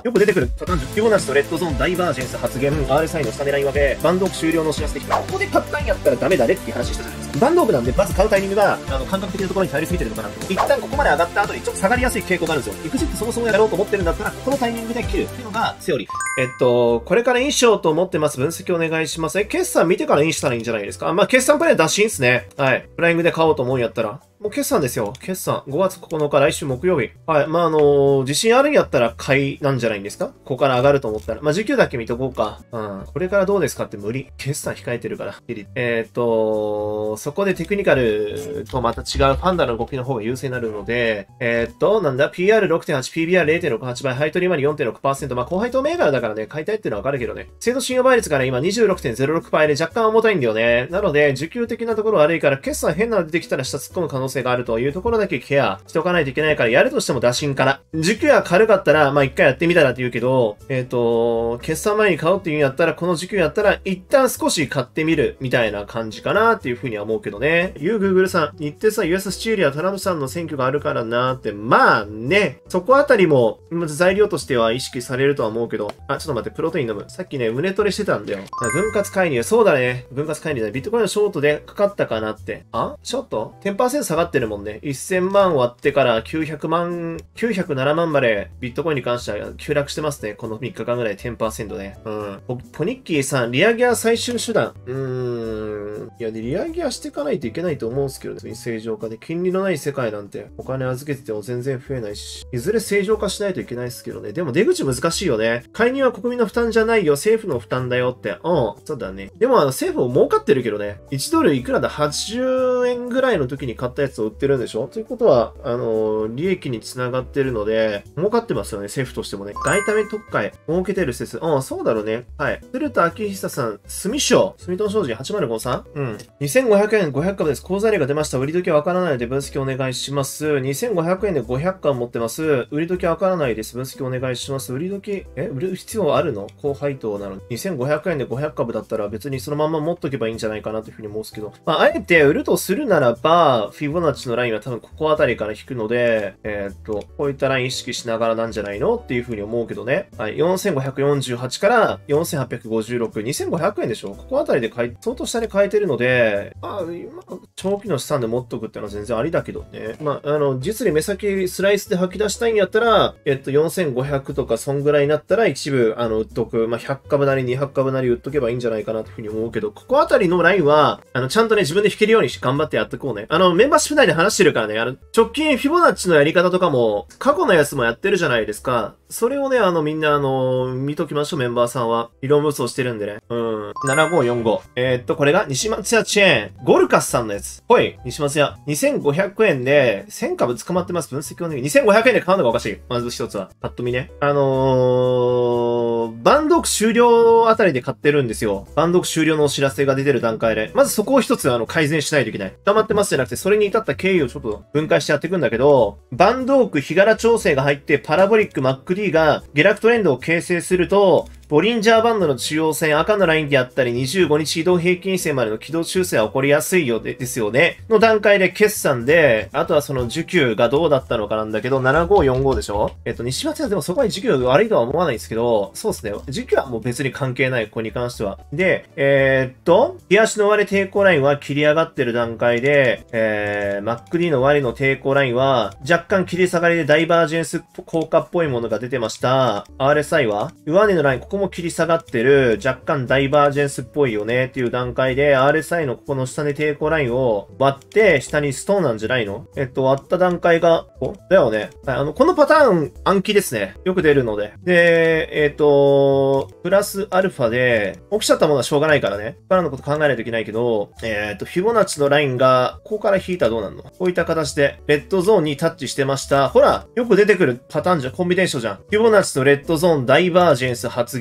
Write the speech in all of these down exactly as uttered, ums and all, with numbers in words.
よく出てくるパターンじゃん。フィボナッチとレッドゾーンダイバージェンス発現、アールエスアイ の下狙い分け、バンドオク終了のお知らせできた。ここで買ったんやったらダメだねっていう話したじゃないですか。バンドオクなんで、まず買うタイミングが、あの、感覚的なところに頼りすぎてるのかなと。一旦ここまで上がった後にちょっと下がりやすい傾向があるんですよ。エクジットそもそもやろうと思ってるんだったら、このタイミングで切るっていうのがセオリー。えっと、これからインしようと思ってます。分析お願いします。え、決算見てからインしたらいいんじゃないですか。まあ、決算プレイ打診っすね。はい。フライングで買おうと思うんやったら。もう決算ですよ。決算。ごがつここのか、来週木曜日。はい。まあ、あのー、自信あるんやったら買いなんじゃないんですか。ここから上がると思ったら。まあ、時給だけ見とこうか。うん。これからどうですかって無理。決算控えてるから。えー、っと、そこでテクニカルとまた違うファンダの動きの方が優勢になるので、えー、っと、なんだ、ピーアールろくてんはち、ピービーアールれいてんろくはち 倍、配当利回り よんてんろくパーセント。まあ、高配当銘柄だからね、買いたいっていうのはわかるけどね。制度信用倍率から今 にじゅうろくてんゼロろくパーセント で若干重たいんだよね。なので、需給的なところ悪いから、決算変なの出てきたら下突っ込む可能性があるというところだけケアしておかないといけないから、やるとしても打診から。時給が軽かったら、まあ、一回やってみたらって言うけど、えっと、決算前に買おうっていうんやったら、この時給やったら、一旦少し買ってみるみたいな感じかなっていうふうには思うけどね。ユーグーグルさん、日程さ、ユーエス スチールやトランプさんの選挙があるからなーって、まあね、そこあたりも、まず材料としては意識されるとは思うけど、あ、ちょっと待って、プロテイン飲む。さっきね、胸トレしてたんだよ。分割介入、そうだね。分割介入だね。ビットコインのショートでかかったかなって。あショート ?じゅっパーセント 下がってるもんね。せんまん割ってからきゅうひゃくまん、きゅうひゃくななまんまでビットコインに関しては急落してますね。このみっかかんぐらい じゅっパーセント ね。うん。ポ、ポニッキーさん、利上げは最終手段。うーん。いや、で、利上げはしていかないといけないと思うんですけどね。正常化で。金利のない世界なんてお金預けてても全然増えないし。いずれ正常化しないといけないですけどね。でも出口難しいよね。介入は国民の負担じゃないよ。政府の負担だよって。うん。そうだね。でもあの政府も儲かってるけどね。いちドルいくらだ ?はちじゅうえんぐらいの時に買ったやつを売ってるんでしょということは、あのー、利益につながってるので、儲かってますよね。政府としてもね。外為特会、儲けてる説。うん、そうだろうね。はい。鶴田明久さん、住所、住友商事はちまるごさん。うん。にせんごひゃくえんごひゃくかぶです。口座例が出ました。売り時はわからないので分析お願いします。にせんごひゃくえんでごひゃくかん持ってます。売り時はわからないです。分析お願いします。売り時、え売る必要あるの高配当なのに。にせんごひゃくえんでごひゃくかぶだったら別にそのまま持っとけばいいんじゃないかなというふうに思うんですけど。まあ、あえて売るとするならば、フィボナッチのラインは多分ここあたりから引くので、えー、っと、こういったライン意識しながらなんじゃないのっていうふうに思うけどね。はい。よんせんごひゃくよんじゅうはちからよんせんはっぴゃくごじゅうろく。にせんごひゃくえんでしょここあたりで買い、相当下で買えてるので、まあ、今、長期の資産で持っとくってのは全然ありだけどね。まあ、あの、実に目先スライスで吐き出したいんやったら、えっと、よんせんごひゃくとかそんぐらいになったら一部、あの、売っとく。まあ、ひゃくかぶなりにひゃくかぶなり売っとけばいいんじゃないかなというふうに思うけど、ここあたりのラインは、あの、ちゃんとね、自分で引けるようにして頑張ってやっていこうね。あの、メンバーシップ内で話してるからね、あの、直近フィボナッチのやり方とかも、過去のやつもやってるじゃないですか。それをね、あの、みんな、あの、見ときましょう、メンバーさんは。理論武装してるんでね。うん。ななごよんご。えー、っと、これが、西松屋チェーン。ゴルカスさんのやつ。ほい、西松屋。にせんごひゃくえんで、せんかぶ捕まってます。分析をね。にせんごひゃくえんで買うのがおかしい。まず一つは。パッと見ね。あのー、バンドオク終了あたりで買ってるんですよ。バンドオク終了のお知らせが出てる段階で。まずそこを一つ、あの、改善しないといけない。溜まってますじゃなくて、それに至った経緯をちょっと分解してやっていくんだけど、バンドオク日柄調整が入って、パラボリック マックディー が下落トレンドを形成すると、ボリンジャーバンドの中央線赤のラインであったりにじゅうごにち移動平均線までの軌道修正は起こりやすいよでですよね。の段階で決算で、あとはその需給がどうだったのかなんだけど、ななごよんごでしょえっと、西松屋でもそこまで需給が悪いとは思わないんですけど、そうですね。需給はもう別に関係ない、ここに関しては。で、えー、っと、日足の割れ抵抗ラインは切り上がってる段階で、えー、マックディー の割れの抵抗ラインは若干切り下がりでダイバージェンス効果っぽいものが出てました。アールエスアイ は上値のライン、ここも切り下がってる、若干ダイバージェンスっぽいよねっていう段階で アールエスアイ のここの下で抵抗ラインを割って下にストーンなんじゃないのえっと割った段階が、おだよね。はい、あの、このパターン暗記ですね。よく出るので。で、えっと、プラスアルファで起きちゃったものはしょうがないからね。からのこと考えないといけないけど、えっと、フィボナッチのラインがここから引いたらどうなるのこういった形でレッドゾーンにタッチしてました。ほら、よく出てくるパターンじゃん、コンビネーションじゃん。フィボナッチとレッドゾーンダイバージェンス発現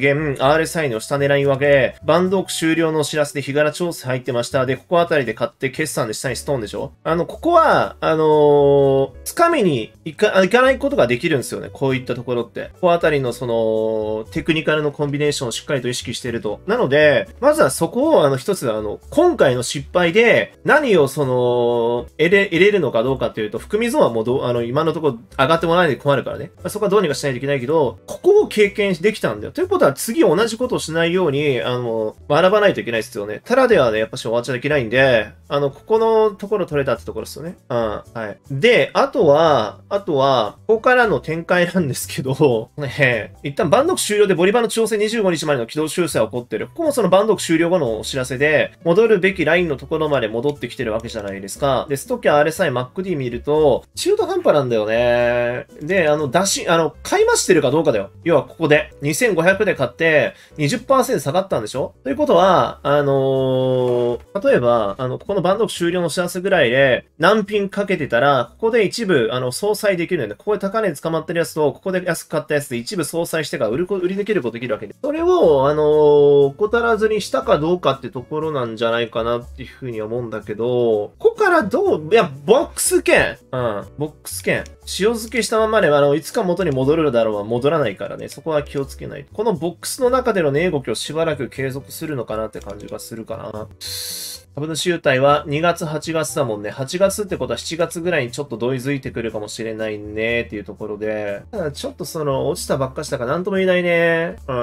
言、アールエスアイ の下狙い分け、バンドオク終了のお知らせで日柄調整入ってました。で、ここあたりで買って決算で下にストーンでしょ。あの、ここは、あのー、つかみに行か、行かないことができるんですよね。こういったところって。ここあたりのその、テクニカルのコンビネーションをしっかりと意識していると。なので、まずはそこをあの一つ、あの、今回の失敗で何をその、得れ、得れるのかどうかっていうと、含み損はもうど、あの、今のところ上がってもらわないで困るからね。まあ、そこはどうにかしないといけないけど、ここを経験できたんだよ。ということは次同じことをしないように、あの、学ばないといけないですよね。ただではね、やっぱし終わっちゃいけないんで、あの、ここのところ取れたってところですよね。うん。はい。で、あとは、あとは、ここからの展開なんですけど、ね、一旦バンドク終了でボリバーの調整にじゅうごにちまでの軌道修正が起こってる。ここもそのバンドク終了後のお知らせで、戻るべきラインのところまで戻ってきてるわけじゃないですか。で、ストキャ アールエスアイ、マックディ 見ると、中途半端なんだよね。で、あの、出し、あの、買い増してるかどうかだよ。要はここで。にせんごひゃくで買って、にじゅっパーセント 下がったんでしょということは、あのー、例えば、あの、ここのバンド終了のお知らせぐらいで、何ピンかけてたら、ここで一部、あの、相殺できるんで、ここで高値で捕まってるやつと、ここで安く買ったやつで一部相殺してから売るこ、売りできることできるわけで。それを、あのー、怠らずにしたかどうかってところなんじゃないかなっていうふうに思うんだけど、ここからどう、いや、ボックス券うん、ボックス券。塩漬けしたままで、あの、いつか元に戻るだろうは戻らないからね、そこは気をつけない。このボックスの中での値動きをしばらく継続するのかなって感じがするかな。株主優待はにがつ、はちがつだもんね。はちがつってことはしちがつぐらいにちょっと同意づいてくるかもしれないねっていうところで。ただちょっとその、落ちたばっかしたからなんとも言えないね。うん。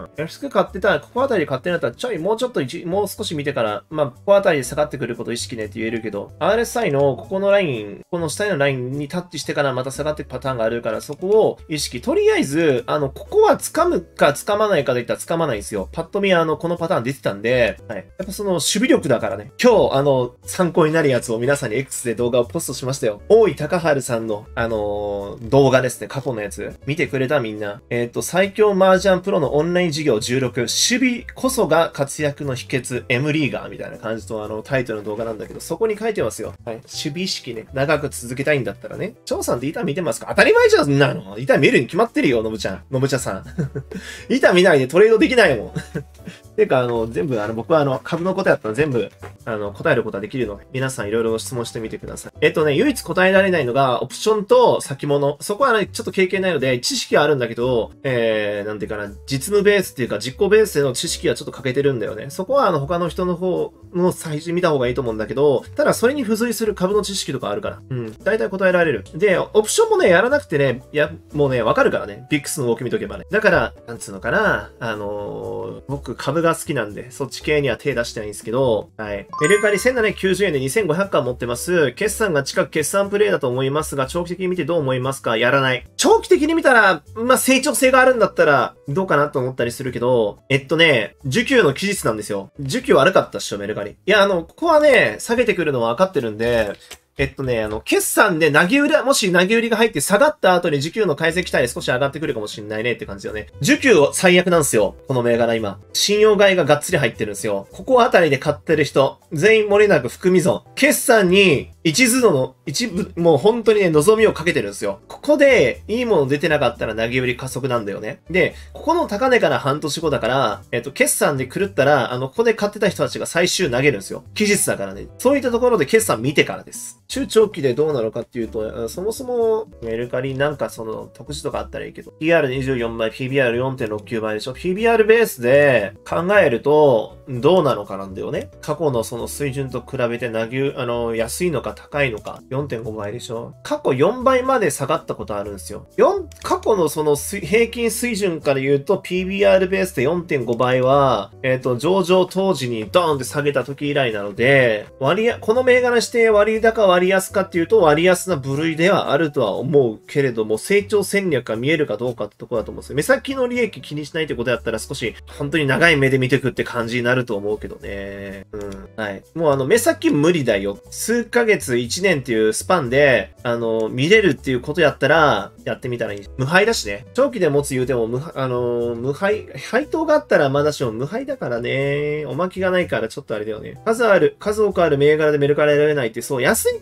安く買ってたら、ここあたりで買ってなかったら、ちょい、もうちょっと一、もう少し見てから、まあ、ここあたりで下がってくることを意識ねって言えるけど、アールエスアイ のここのライン、この下のラインにタッチしてからまた下がっていくパターンがあるから、そこを意識。とりあえず、あの、ここは掴むか掴まないかで言ったら掴まないんですよ。パッと見あの、このパターン出てたんで、はい。やっぱその、守備力だからね。今日、あの、参考になるやつを皆さんに X で動画をポストしましたよ。大井高春さんの、あのー、動画ですね。過去のやつ。見てくれたみんな。えっと、最強麻雀プロのオンライン事業じゅうろく。守備こそが活躍の秘訣。M リーガーみたいな感じとあの、タイトルの動画なんだけど、そこに書いてますよ。はい。守備意識ね。長く続けたいんだったらね。張さんって板見てますか？当たり前じゃんなの。板見るに決まってるよ、のぶちゃん。のぶちゃさん。板見ないでトレードできないもん。てか、あの、全部、あの、僕はあの、株のことやったら全部、あの、答えることはできるので、皆さんいろいろ質問してみてください。えっとね、唯一答えられないのが、オプションと先物。そこはね、ちょっと経験ないので、知識はあるんだけど、えー、なんていうかな、実務ベースっていうか、実行ベースでの知識はちょっと欠けてるんだよね。そこは、あの、他の人の方の最初に見た方がいいと思うんだけど、ただ、それに付随する株の知識とかあるから。うん。大体答えられる。で、オプションもね、やらなくてね、や、もうね、わかるからね。ビックスの動き見とけばね。だから、なんつうのかな、あのー、僕、株が好きなんで、そっち系には手出してないんですけど、はい。メルカリせんななひゃくきゅうじゅうえんでにせんごひゃくかん持ってます。決算が近く決算プレイだと思いますが、長期的に見てどう思いますか？やらない。長期的に見たら、まあ、成長性があるんだったら、どうかなと思ったりするけど、えっとね、需給の期日なんですよ。需給悪かったっしょ、メルカリ。いや、あの、ここはね、下げてくるのは分かってるんで、えっとね、あの、決算で投げ売り、もし投げ売りが入って下がった後に需給の改善期待で少し上がってくるかもしれないねって感じよね。需給最悪なんですよ。この銘柄今。信用買いががっつり入ってるんですよ。ここあたりで買ってる人、全員漏れなく含み損。決算に一途の、一部、もう本当にね、望みをかけてるんですよ。ここでいいもの出てなかったら投げ売り加速なんだよね。で、ここの高値から半年後だから、えっと、決算で狂ったら、あの、ここで買ってた人たちが最終投げるんですよ。期日だからね。そういったところで決算見てからです。中長期でどうなのかっていうと、そもそもメルカリなんかその特殊とかあったらいいけど、ピーアールにじゅうよん 倍、ピービーアールよんてんろくきゅう 倍でしょ。ピービーアール ベースで考えるとどうなのかなんだよね。過去のその水準と比べて投げ、あの、安いのか高いのか。よんてんご 倍でしょ。過去よんばいまで下がったことあるんですよ。よん、過去のその平均水準から言うと ピービーアール ベースで よんてんご 倍は、えっと、上場当時にドーンって下げた時以来なので、割や、この銘柄して割高割安かっていうと割安な部類ではあるとは思うけれども、成長戦略が見えるかどうかってところだと思うんですよ。目先の利益気にしないってことやったら少し本当に長い目で見てくって感じになると思うけどね。うん。はい。もうあの目先無理だよ。数ヶ月いちねんっていうスパンで、あの、見れるっていうことやったら、やってみたらいい。無敗だしね。長期で持つ言うても、無、あの、無敗、配当があったらまだしも無敗だからね。おまけがないからちょっとあれだよね。数ある、数多くある銘柄でメルカリ選べないって、そう、安いか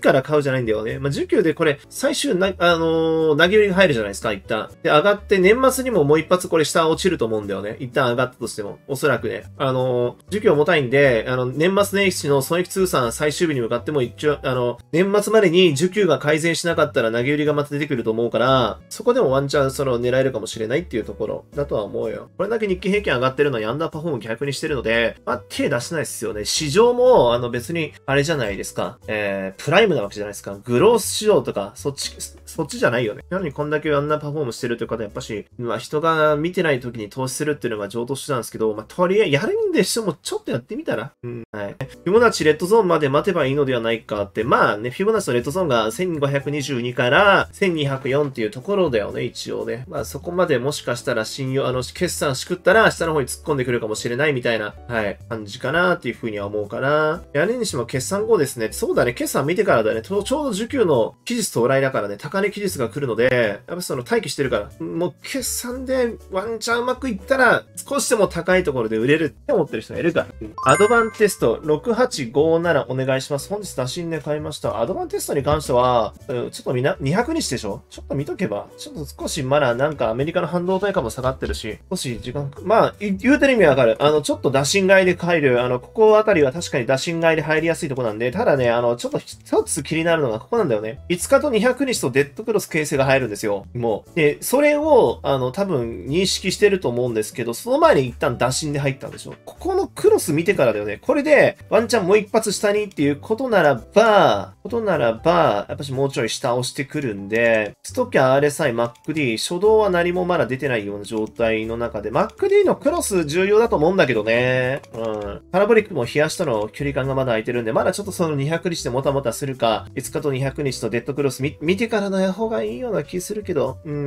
から買うじゃないんだよね。まあ、需給でこれ、最終な、あのー、投げ売りが入るじゃないですか、一旦。で、上がって、年末にももう一発これ下落ちると思うんだよね。一旦上がったとしても。おそらくね。あのー、需給重たいんで、あの、年末年始の損益通算最終日に向かっても一応、あの、年末までに需給が改善しなかったら投げ売りがまた出てくると思うから、そこでもワンチャンその狙えるかもしれないっていうところだとは思うよ。これだけ日経平均上がってるのにアンダーパフォーム逆にしてるので、まあ、手出してないですよね。市場も、あの別に、あれじゃないですか。えー、プライムなわけじゃないですか。グロース市場とか、そっち、そっちじゃないよね。なのにこんだけアンダーパフォームしてるという方はやっぱし、まあ人が見てない時に投資するっていうのが上等手段ですけど、まあとりあえずやるんでしてもちょっとやってみたら。うん。はい。フィボナッチレッドゾーンまで待てばいいのではないかって、まあね、フィボナッチのレッドゾーンがせんごひゃくにじゅうにからせんにひゃくよんっていうところだよね、一応ね。まあそこまでもしかしたら信用、あの、決算しくったら下の方に突っ込んでくるかもしれないみたいな、はい、感じかなっていうふうには思うかな。やれにしても決算後ですね。そうだね、決算見てからだね。ちょうど需給の期日到来だからね、高値期日が来るので、やっぱその待機してるから、もう決算でワンチャンうまくいったら、少しでも高いところで売れるって思ってる人がいるから。うん、アドバンテストろくはちごななお願いします。本日打診で買いました。アドバンテストに関しては、ちょっとみんな、にひゃくにちでしょ？ちょっと見とけば。ちょっと少しまだなんかアメリカの半導体価も下がってるし、少し時間、まあ、言うてる意味わかる。あの、ちょっと打診買いで入る。あの、ここあたりは確かに打診買いで入りやすいとこなんで、ただね、あの、ちょっと一つ気になるのがここなんだよね。いつかとにひゃくにちとデッドクロス形成が入るんですよ。もう。で、それを、あの、多分認識してると思うんですけど、その前に一旦打診で入ったんでしょ。ここのクロス見てからだよね。これで、ワンチャンもう一発下にっていうことならば、ことならば、やっぱしもうちょい下押してくるんで、ストキャ アールエスアイ、マックディー、初動は何もまだ出てないような状態の中で、マックディー のクロス重要だと思うんだけどね。うん。パラボリックも冷やしとの距離感がまだ空いてるんで、まだちょっとそのにひゃくにちでもたもたするか、いつかとにひゃくにちとデッドクロス見、見てからの方がいいような気するけど、うん。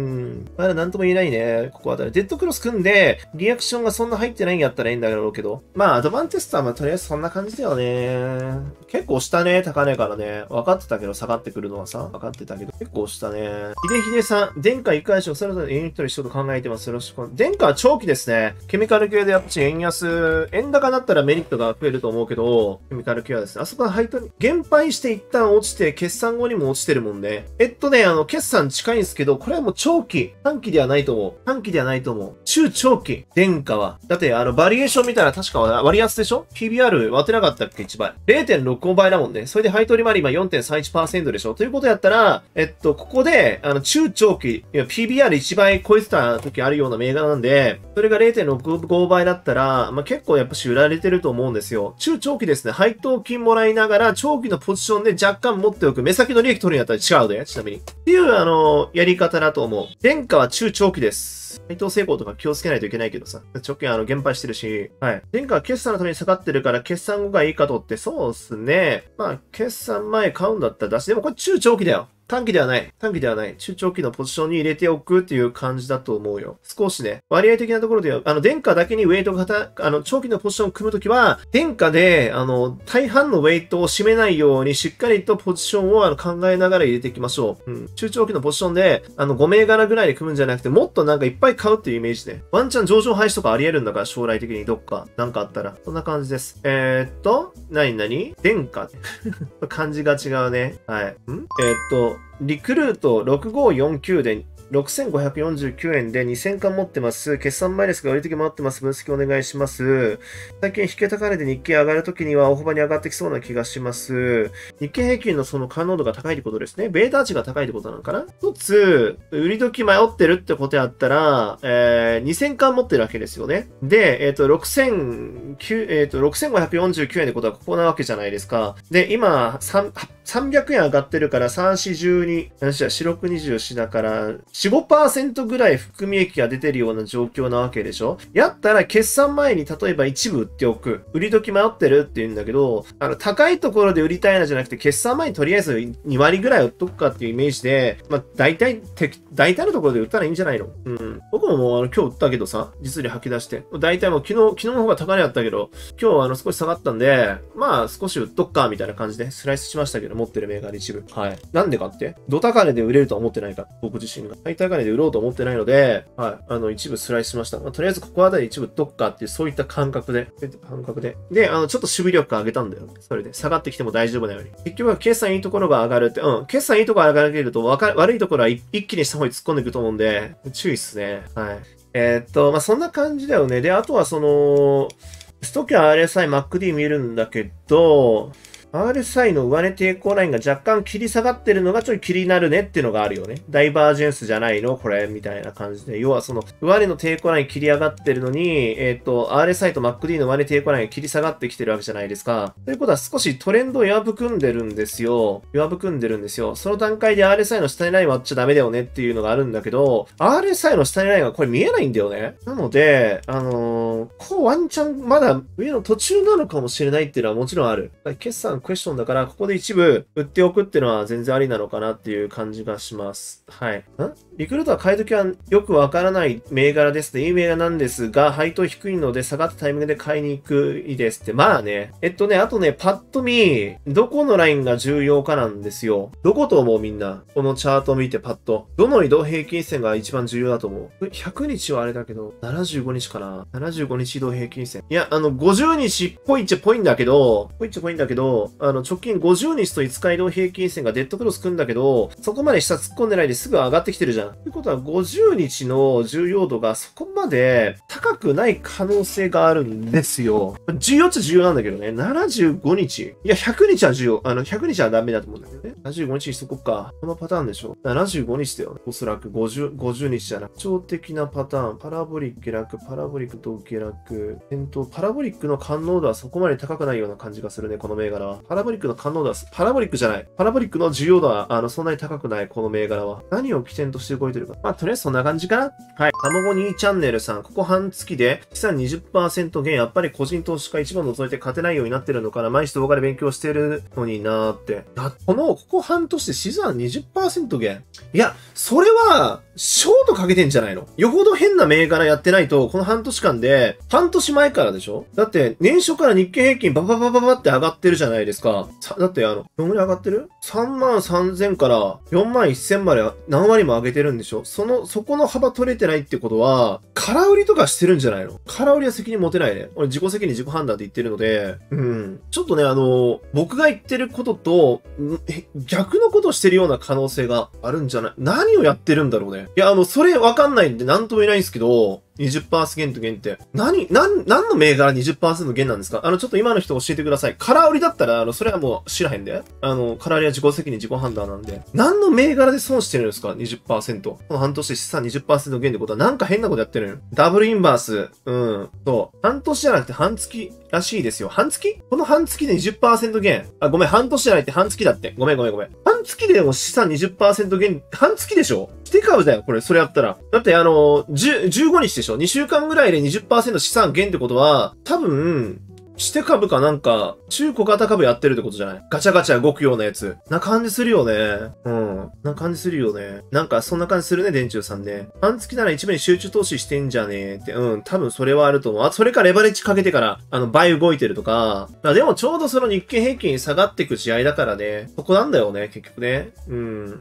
まだなんとも言えないね。ここあたり。デッドクロス組んで、リアクションがそんな入ってないんやったらいいんだろうけど。まあ、アドバンテストはまあとりあえずそんな感じだよね。結構下ね、高値からね。分かってたけど、下がってくるのはさ、分かってたけど、結構下ね。ひでひでさん、電化いかがでしょう？それぞれ円取りしようと考えてます。よろしく。電化は長期ですね。ケミカル系でやっぱし円安、円高だったらメリットが増えると思うけど、ケミカル系はですね、あそこは配当に、減配して一旦落ちて、決算後にも落ちてるもんね。えっとね、あの、決算近いんですけど、これはもう長期、短期ではないと思う。短期ではないと思う。中長期、電化は。だって、あの、バリエーション見たら確か割安でしょ？ ピービーアール 割ってなかったっけ？いちばい。れいてんろくごばいだもんね。それで配当利回り今 よんてんさんいちパーセント でしょ？ということやったら、えっと、ここで、あの、中長期、いや ピービーアールいち 倍超えてた時あるような銘柄なんで、それが れいてんろくごばいだったら、まあ、結構やっぱし売られてると思うんですよ。中長期ですね。配当金もらいながら、長期のポジションで若干持っておく。目先の利益取るんやったら違うで、ちなみに。っていう、あの、やり方だと思う。電化は中長期です。配当成功とか気をつけないといけないけどさ。直近あの、減配してるし。はい。電化は決算のために下がってるから、決算後がいいかとって、そうっすね。まあ、決算前買うんだったら出し、でもこれ中長期だよ。短期ではない。短期ではない。中長期のポジションに入れておくっていう感じだと思うよ。少しね、割合的なところで、あの、電化だけにウェイトがた、あの、長期のポジションを組むときは、電化で、あの、大半のウェイトを占めないように、しっかりとポジションをあの考えながら入れていきましょう。うん。中長期のポジションで、あの、ご銘柄ぐらいで組むんじゃなくて、もっとなんかいっぱい買うっていうイメージで。ワンチャン上場廃止とかあり得るんだから、将来的にどっか、なんかあったら。そんな感じです。えー、っと、なになに電化。感じが違うね。はい。んえー、っと、リクルートろくごよんきゅうでろくせんごひゃくよんじゅうきゅうえんでにせんかん持ってます。決算前ですが、売り時回ってます。分析お願いします。最近引け高値で日経上がるときには大幅に上がってきそうな気がします。日経平均のその可能度が高いってことですね。ベータ値が高いってことなのかな？一つ、売り時迷ってるってことやったら、えー、にせんかん持ってるわけですよね。で、えっと、ろくせんきゅう、えっと、ろくせんごひゃくよんじゅうきゅうえんってことはここなわけじゃないですか。で、今、さんびゃくえん上がってるから、さん、よん、じゅうに、よん、ろく、にじゅうよんだから、よん、ごパーセント ぐらい含み益が出てるような状況なわけでしょ？やったら決算前に例えば一部売っておく。売り時迷ってるって言うんだけど、あの、高いところで売りたいなじゃなくて、決算前にとりあえずにわりぐらい売っとくかっていうイメージで、まあ、大体、大体のところで売ったらいいんじゃないの？うん。僕ももうあの今日売ったけどさ、実利吐き出して。大体もう昨日、昨日の方が高値だったったけど、今日はあの少し下がったんで、まあ少し売っとくか、みたいな感じでスライスしましたけど、持ってる銘柄一部。はい。なんでかって、ド高値で売れるとは思ってないから、僕自身が。最高値で売ろうと思ってないので、はい。あの、一部スライスしました。まあ、とりあえずここあたり一部売っとくかっていう、そういった感覚で、感覚で。で、あの、ちょっと守備力上げたんだよ。それで、下がってきても大丈夫なように。結局は決算いいところが上がるって、うん。決算いいところが上がると、わか悪いところは一気に下方に突っ込んでいくと思うんで、注意っすね。はい。えー、っと、まあ、そんな感じだよね。で、あとはその、ストキャ アールエスアイ、マックディー 見るんだけど、アールエスアイ の上値抵抗ラインが若干切り下がってるのがちょい気になるねっていうのがあるよね。ダイバージェンスじゃないのこれみたいな感じで。要はその上値の抵抗ライン切り上がってるのに、えっと、アールエスアイ と マックディー の上値抵抗ラインが切り下がってきてるわけじゃないですか。ということは少しトレンドを弱含んでるんですよ。弱含んでるんですよ。その段階で アールエスアイ の下値ライン割っちゃダメだよねっていうのがあるんだけど、アールエスアイ の下値ラインがこれ見えないんだよね。なので、あのー、こうワンチャンまだ上の途中なのかもしれないっていうのはもちろんある。決算クエスチョンだから、ここで一部売っておくっていうのは全然ありなのかなっていう感じがします。はい。んリクルートは買い時はよくわからない銘柄ですね。いい銘柄なんですが、配当低いので下がったタイミングで買いに行くいいですって。まあね。えっとね、あとね、パッと見、どこのラインが重要かなんですよ。どこと思うみんな。このチャートを見てパッと。どの移動平均線が一番重要だと思う ?ひゃく 日はあれだけど、ななじゅうごにちかな ?ななじゅうごにち移動平均線。いや、あの、ごじゅうにちっぽいっちゃぽいんだけど、ぽいっちゃぽいんだけど、あの、直近ごじゅうにちといつか移動平均線がデッドクロス組んだけど、そこまで下突っ込んでないですぐ上がってきてるじゃん。ということはごじゅうにちの重要度がそこまで高くない可能性があるんですよ。重要っちゃ重要なんだけどね。ななじゅうごにち。いや、ひゃくにちは重要。あの、ひゃくにちはダメだと思うんだけどね。ななじゅうごにちにしとこっか。このパターンでしょ。ななじゅうごにちだよね。おそらくごじゅう、ごじゅうにちじゃなく。超的なパターン。パラボリック下落、パラボリックと下落。えっと、パラボリックの感濃度はそこまで高くないような感じがするね、この銘柄は。パラボリックの感濃度は、パラボリックじゃない。パラボリックの需要度は、あの、そんなに高くない、この銘柄は。何を起点として動いてるか。まあ、とりあえずそんな感じかな。はい。たまごにチャンネルさん、ここ半月で、資産 にじゅっパーセント 減、やっぱり個人投資家一番除いて勝てないようになってるのかな。毎日動画で勉強してるのになーって。あ、この、ここ半年で資産 にじゅっパーセント 減。いや、それは、ショートかけてんじゃないの？よほど変な銘柄やってないと、この半年間で、半年前からでしょ？だって、年初から日経平均バババババって上がってるじゃないですか。だって、あの、どんぐらい上がってる？ さんまんさんぜん からよんまんせんまで何割も上げてるんでしょ？その、そこの幅取れてないってことは、空売りとかしてるんじゃないの？空売りは責任持てないね。俺自己責任自己判断って言ってるので、うん。ちょっとね、あの、僕が言ってることと、逆のことをしてるような可能性があるんじゃない？何をやってるんだろうね。いや、あの、それわかんないんで何とも言えないんですけど、にじゅっパーセント 減って。何、何、何の銘柄 にじゅっパーセント 減なんですか？あの、ちょっと今の人教えてください。空売りだったら、あの、それはもう知らへんで。あの、空売りは自己責任、自己判断なんで。何の銘柄で損してるんですか？ にじゅっパーセント。この半年で資産 にじゅっパーセント 減ってことはなんか変なことやってるのよ。ダブルインバース。うん。そう。半年じゃなくて半月らしいですよ。半月？この半月で にじゅっパーセント 減。あ、ごめん。半年じゃないって半月だって。ごめんごめんごめん。半月でも資産 にじゅっパーセント 減。半月でしょ？して株だよ。これ、それやったら。だって、あの、じゅう、じゅうごにちでしょ？ に 週間ぐらいで にじゅっパーセント 資産減ってことは、多分、して株かなんか、中古型株やってるってことじゃない？ガチャガチャ動くようなやつ。な感じするよね。うん。な感じするよね。なんか、そんな感じするね、電柱さんね。半月なら一部に集中投資してんじゃねえって。うん。多分それはあると思う。あ、それかレバレッジかけてから、あの、倍動いてるとか。あでもちょうどその日経平均下がっていく試合だからね。そこなんだよね、結局ね。うん。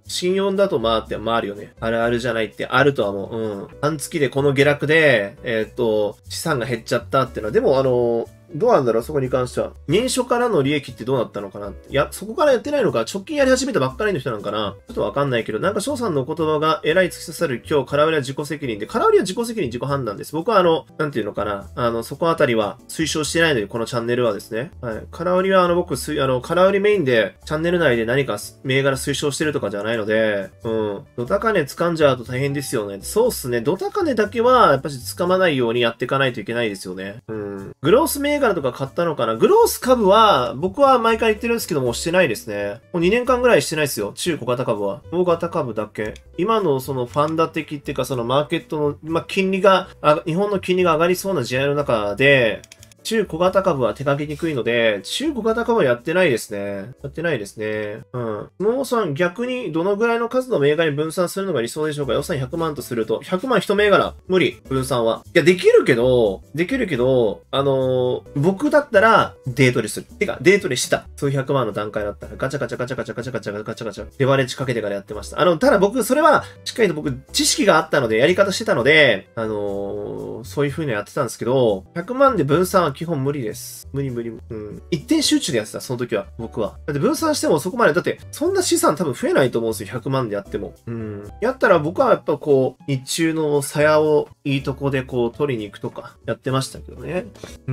信用だとまあって、まああるよね。あるあるじゃないってあるとは思う。うん。半月でこの下落で、えー、っと、資産が減っちゃったっていうのは、でもあの、どうなんだろうそこに関しては。年初からの利益ってどうなったのかなって。いや、そこからやってないのか、直近やり始めたばっかりの人なんかなちょっとわかんないけど、なんか翔さんの言葉が偉い突き刺さる今日、空売りは自己責任で、空売りは自己責任自己判断です。僕はあの、なんていうのかな、あの、そこあたりは推奨してないので、このチャンネルはですね。はい。空売りはあの、僕、す、あの、空売りメインで、チャンネル内で何か銘柄推奨してるとかじゃないので、うん。ドタカネ掴んじゃうと大変ですよね。そうっすね。ドタカネだけは、やっぱり掴まないようにやっていかないといけないですよね。うん。グロース銘柄とか買ったのかなグロース株は、僕は毎回言ってるんですけども、してないですね。もうにねんかんぐらいしてないですよ。中小型株は。大型株だけ。今のそのファンダ的っていうか、そのマーケットの、まあ、金利が、あ、日本の金利が上がりそうな時代の中で、 中小型株は手掛けにくいので、中小型株はやってないですね。やってないですね。うん。もうさん、逆にどのぐらいの数の銘柄に分散するのが理想でしょうか？予算ひゃくまんとすると、ひゃくまん一銘柄。無理。分散は。いや、できるけど、できるけど、あのー、僕だったら、デートレする。てか、デートレしてた。数百万の段階だったら、ガチャガチャガチャガチャガチャガチャガチャガチャ、レバレッジかけてからやってました。あの、ただ僕、それは、しっかりと僕、知識があったので、やり方してたので、あのー、そういう風にやってたんですけど、ひゃくまんで分散は基本無理です。無理無理。うん。一点集中でやってた、その時は。僕は。だって分散してもそこまで、だって、そんな資産多分増えないと思うんですよ。ひゃくまんでやっても。うん。やったら僕はやっぱこう、日中の鞘をいいとこでこう、取りに行くとか、やってましたけどね。うん。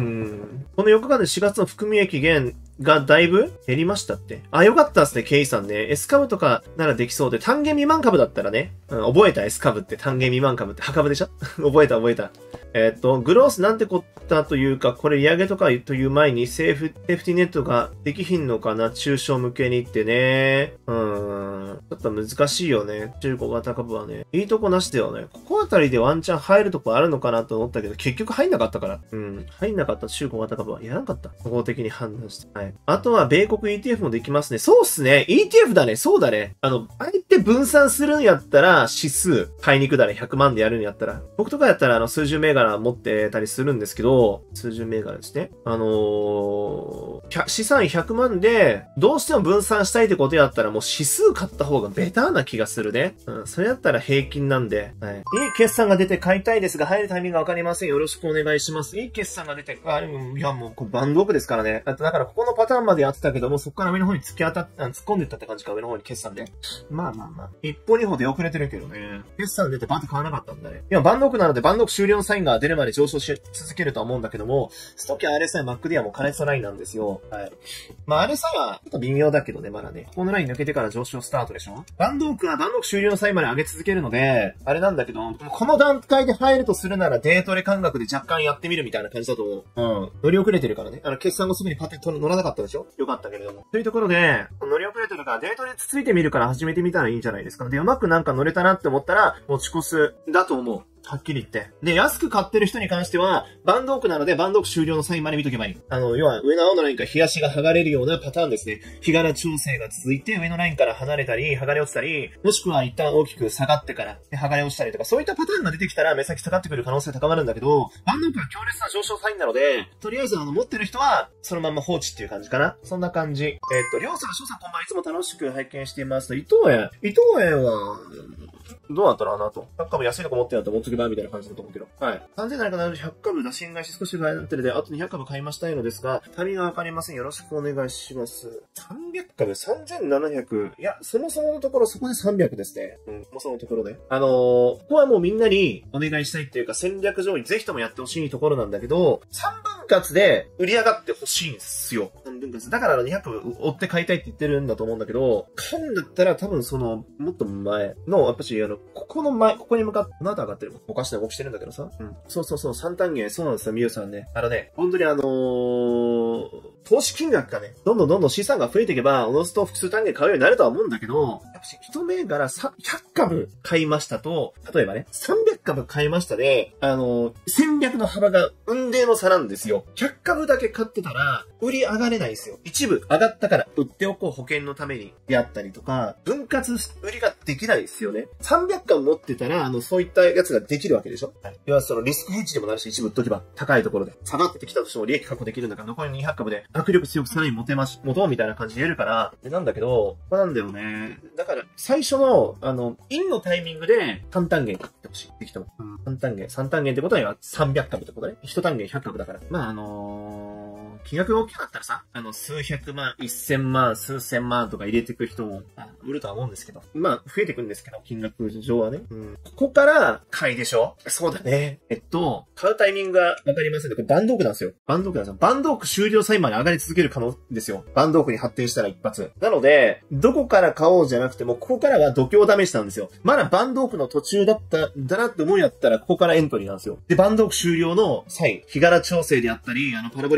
このよっかかんでしがつの含み益減がだいぶ減りましたって。あ、よかったですね、ケイさんね。S 株とかならできそうで、単元未満株だったらね、うん、覚えた S 株って単元未満株って破株でしょ覚えた覚えた。えっと、グロースなんてこったというか、これ利上げとかという前にセーフ、セーフティネットができひんのかな、中小向けにってね。うーん。ちょっと難しいよね。中小型株はね。いいとこなしだよね。ここあたりでワンチャン入るとこあるのかなと思ったけど、結局入んなかったから。うん。入んなかった中小型株はやらなかった。総合的に判断して。はい。あとは、米国 イーティーエフ もできますね。そうっすね。イーティーエフ だね。そうだね。あの、あえて分散するんやったら、指数、買いに行くだね。ひゃくまんでやるんやったら。僕とかやったら、あの、数十銘柄持ってたりするんですけど、数十銘柄ですね。あのー、資産ひゃくまんで、どうしても分散したいってことやったら、もう指数買った方がベターな気がするね。うん。それやったら平均なんで。はい。いい決算が出て買いたいですが、入るタイミングがわかりません。よろしくお願いします。いい決算が出て、あ、いや、もう、これバンドオフですからね。だから、ここのパターンまでやってたけども、そこから上の方に突き当たっ、突っ込んでったって感じか、上の方に決算で。まあまあまあ。一歩二歩出遅れてるけどね。決算出てバンと買わなかったんだね。今、バンドオフなので、バンドオフ終了のサインが出るまで上昇し続けるとは思うんだけども、ストキャ アールエスアイ、マックディ はもう加熱ラインなんですよ。はい。まあ、アールエスアイ は、ちょっと微妙だけどね、まだね。ここのライン抜けてから上昇スタートでしょ？バンドオフはバンドオフ終了のサインまで上げ続けるので、あれなんだけど、この段階で入るとするならデートレ感覚で若干やってみるみたいな感じだと思う。うん。乗り遅れてるからね。あの、決算後すぐにパテント乗らなかったでしょ？よかったけれども。というところで、乗り遅れてるからデートレつついてみるから始めてみたらいいんじゃないですか。で、うまくなんか乗れたなって思ったら、持ち越す、だと思う。はっきり言って。で、安く買ってる人に関しては、バンドオフなので、バンドオフ終了のサインまで見とけばいい。あの、要は、上の青のラインから日足が剥がれるようなパターンですね。日柄調整が続いて、上のラインから離れたり、剥がれ落ちたり、もしくは一旦大きく下がってから、剥がれ落ちたりとか、そういったパターンが出てきたら、目先下がってくる可能性が高まるんだけど、バンドオフは強烈な上昇サインなので、とりあえず、あの、持ってる人は、そのまま放置っていう感じかな。そんな感じ。えっと、りょうさん、しょうさん、こんばんは。いつも楽しく拝見していますと、伊藤園。伊藤園は、どうだったらなと。ひゃく株安いとこ持ってやったら持っとけばみたいな感じだと思うけど。はい。さんぜんななひゃくななじゅうひゃく株打診買いして少し買いになってるので、あとにひゃく株買いましたいのですが、タイミングがわかりません。よろしくお願いします。さんびゃく株 ?さんぜんななひゃく。いや、そもそものところそこでさんびゃくですね。うん。もうそのところで。あのー、ここはもうみんなにお願いしたいっていうか戦略上にぜひともやってほしいところなんだけど、さんぶん割で売り上がってほしいんですよ。さんぶん割。だからにひゃく株追って買いたいって言ってるんだと思うんだけど、買うんだったら多分その、もっと前の、やっぱし、あの、ここの前、ここに向かって、この後上がってるもん。おかしな動きしてるんだけどさ。うん。そうそうそう、三単元、そうなんですよ、みゆさんね。あのね、本当にあのー、投資金額がね、どんどんどんどん資産が増えていけば、おのずと複数単元買うようになるとは思うんだけど、やっぱし、一銘柄ひゃく株買いましたと、例えばね、さんびゃく株買いましたで、あのー、戦略の幅が運命の差なんですよ。ひゃく株だけ買ってたら、売り上がれないですよ。一部上がったから売っておこう保険のためにやったりとか、分割売りができないですよね。さんびゃく株持ってたら、あの、そういったやつができるわけでしょ。はい。要はそのリスクヘッジでもなるし、一部売っとけば高いところで下がってきたとしても利益確保できるんだから、残りにひゃく株で握力強くさらに持てまし、持とうみたいな感じで言えるから、でなんだけど、まあ、なんだよね。だから、最初の、あの、インのタイミングで、単単元買ってほしい。できても。うん。単単元。さん単元ってことはさんびゃく株ってことね。いち単元ひゃく株だから。まあ、あのー、金額が大きかったらさ、あの、数百万、一千万、数千万とか入れていく人も、売るとは思うんですけど。まあ、増えていくんですけど、金額上はね。うん。ここから、買いでしょ？そうだね。えっと、買うタイミングがわかりませんね。これバンドオフなんですよ。バンドオフなんですよ。バンドオフ終了サインまで上がり続ける可能ですよ。バンドオフに発展したら一発。なので、どこから買おうじゃなくても、ここからは度胸試しなんですよ。まだバンドオフの途中だった、だなって思うんやったら、ここからエントリーなんですよ。で、バンドオフ終了のサイン、日柄調整であったり、あの、パラボリックとマック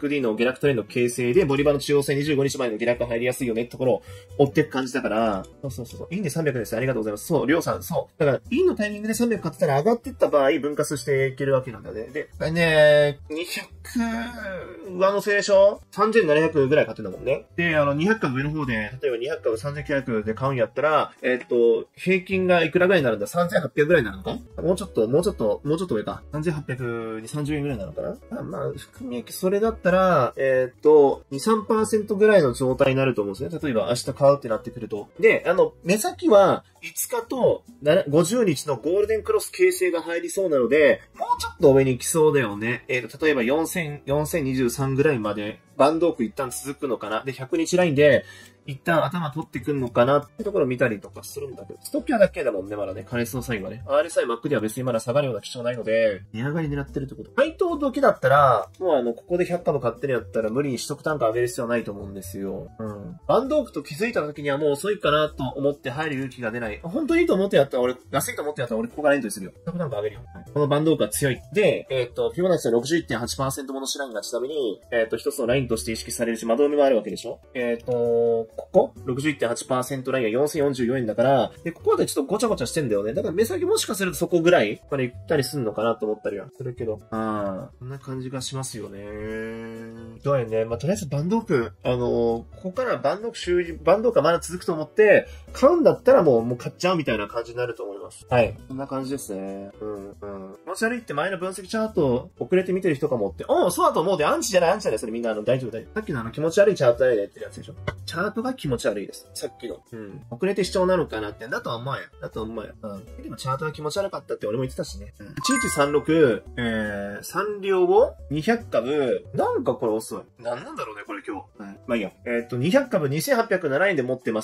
クディー の下落トレンド形成で、ボリバの中央線にじゅうごにちまえの下落入りやすいよねってところを追っていく感じだから、そうそうそう。インでさんびゃくです。ありがとうございます。そう、りょうさん、そう。だから、インのタイミングでさんびゃく買ってたら上がってった場合、分割していけるわけなんだよね。で、ね、にひゃく、上乗せでしょ ?さんぜんななひゃくぐらい買ってんだもんね。で、あの、にひゃくかぶ上の方で、例えばにひゃくかぶさんぜんきゅうひゃくで買うんやったら、えっと、平均がいくらぐらいになるんだ ?さんぜんはっぴゃくぐらいになるのかもうちょっと、もうちょっと、もうちょっと上か。さんぜんはっぴゃくにさんじゅうえんぐらいなのかなまあ、まあ、含み益それだったら、えっと、に、さんパーセント ぐらいの状態になると思うんですね。例えば明日買うってなってくると。で、あの、目先はいつかとごじゅうにちのゴールデンクロス形成が入りそうなので、もうちょっと上に行きそうだよね。えっと、例えばよんせん、よんせんにじゅうさんぐらいまで、バンドオーク一旦続くのかな。で、ひゃくにちラインで、一旦頭取ってくんのかなってところを見たりとかするんだけど、ストッキャーだけだもんね、まだね、加熱のサインはね。アールエスアイ Mac では別にまだ下がるような基調ないので、値上がり狙ってるってこと。配当時だったら、もうあの、ここでひゃっかぶ買ってるやったら無理に取得単価上げる必要はないと思うんですよ。うん。バンドオークと気づいた時にはもう遅いかなと思って入る勇気が出ない。本当にいいと思ってやったら俺、安いと思ってやったら俺ここからエントリーするよ。取得単価上げるよ。はい、このバンドオークは強い。で、えっと、フィボナッチの ろくじゅういってんはちパーセント ものシラインがちなみに、えっと、一つのラインとして意識されるし、窓埋めもあるわけでしょ。えっと、ここ ?ろくじゅういってんはちパーセント ラインがよんせんよんじゅうよえんだから、で、ここまでちょっとごちゃごちゃしてんだよね。だから目先もしかするとそこぐらいまで行ったりすんのかなと思ったりはするけど。ああ、こんな感じがしますよね。どうやね。まあ、とりあえずバンドオーク、あのー、ここからバンドオーク終了、バンドオークはまだ続くと思って、買うんだったらもう、もう買っちゃうみたいな感じになると思います。はい。こんな感じですね。うん、うん。気持ち悪いって前の分析チャート遅れて見てる人かもって。おう、そうだと思うで、アンチじゃない、アンチじゃない。それみんなあの、大丈夫、大丈夫。さっきのあの、気持ち悪いチャートだよねってやつでしょ。チャートが気持ち悪いです。さっきの。うん。遅れて主張なのかなって。だとは思うよ。だと思うよ。うん。でもチャートが気持ち悪かったって俺も言ってたしね。うん。いちいちさんろく、えー、さん両をにひゃくかぶ、なんかこれ遅い。なんなんだろうね、これ今日。はい。まあいいや。えー、っと、にひゃくかぶにせんはっぴゃくななえんで持ってます。